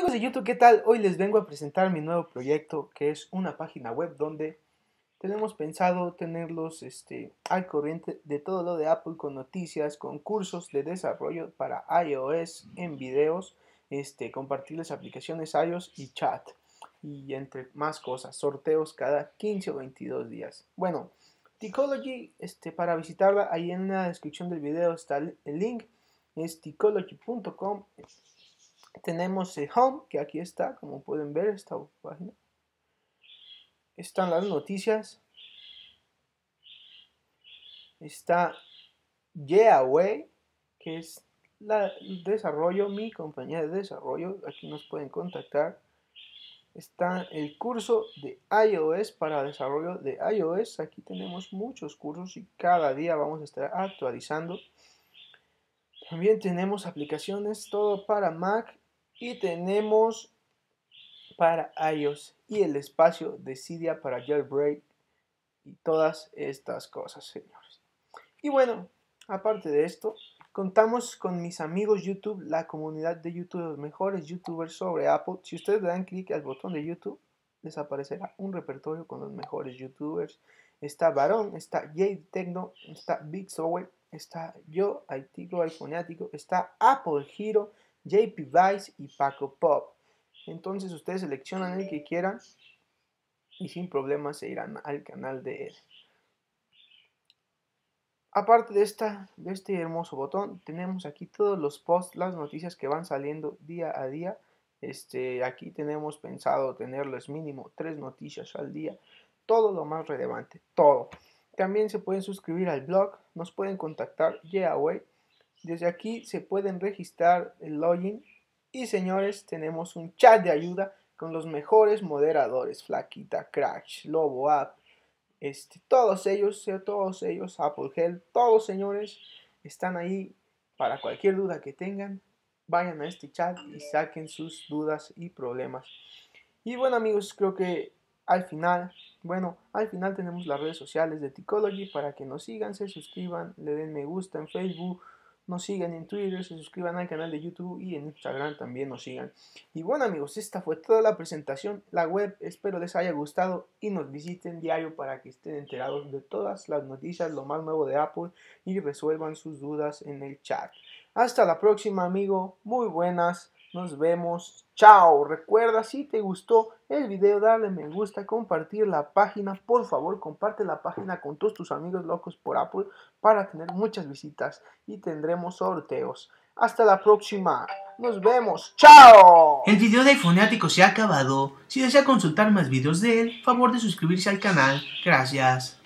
Amigos de YouTube, ¿qué tal? Hoy les vengo a presentar mi nuevo proyecto, que es una página web donde tenemos pensado tenerlos al corriente de todo lo de Apple, con noticias, con cursos de desarrollo para iOS, en videos, compartirles aplicaciones iOS y chat, y entre más cosas, sorteos cada 15 o 22 días. Bueno, Ticology, para visitarla, ahí en la descripción del video está el link, es ticology.com. Tenemos el home, que aquí está, como pueden ver, esta página. Están las noticias. Está Yeaway, que es el desarrollo, mi compañía de desarrollo. Aquí nos pueden contactar. Está el curso de iOS para desarrollo de iOS. Aquí tenemos muchos cursos y cada día vamos a estar actualizando. También tenemos aplicaciones, todo para Mac, y tenemos para iOS y el espacio de Cydia para jailbreak y todas estas cosas, señores. Y bueno, aparte de esto, contamos con mis amigos YouTube, la comunidad de YouTube, los mejores youtubers sobre Apple. Si ustedes le dan clic al botón de YouTube, les aparecerá un repertorio con los mejores youtubers. Está Varón, está Jade Tecno, está Big Soul, está yo, Aitico, iPhoneático, está Apple Hero, JP Vice y Paco Pop. Entonces ustedes seleccionan el que quieran y sin problema se irán al canal de él. Aparte de este hermoso botón, tenemos aquí todos los posts, las noticias que van saliendo día a día. Aquí tenemos pensado tenerles mínimo 3 noticias al día, todo lo más relevante, todo. También se pueden suscribir al blog, nos pueden contactar, Yeaway. Desde aquí se pueden registrar el login. Y señores, tenemos un chat de ayuda con los mejores moderadores, Flaquita, Crash, Lobo App, todos ellos, Apple Health, todos señores, están ahí para cualquier duda que tengan. Vayan a este chat y saquen sus dudas y problemas. Y bueno, amigos, creo que al final tenemos las redes sociales de Ticology para que nos sigan, se suscriban, le den me gusta en Facebook, nos sigan en Twitter, se suscriban al canal de YouTube y en Instagram también nos sigan. Y bueno, amigos, esta fue toda la presentación, la web. Espero les haya gustado y nos visiten diario para que estén enterados de todas las noticias, lo más nuevo de Apple, y resuelvan sus dudas en el chat. Hasta la próxima, amigo. Muy buenas. Nos vemos. Chao. Recuerda, si te gustó el video, darle me gusta, compartir la página. Por favor, comparte la página con todos tus amigos locos por Apple para tener muchas visitas y tendremos sorteos. Hasta la próxima. Nos vemos. ¡Chao! El video de iPhoneático se ha acabado. Si desea consultar más videos de él, favor de suscribirse al canal. Gracias.